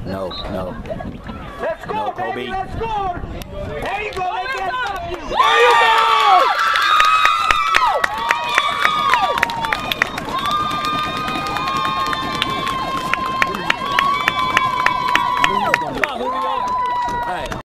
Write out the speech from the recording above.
No. Let's go, No, baby, Kobe. let's go! There you go!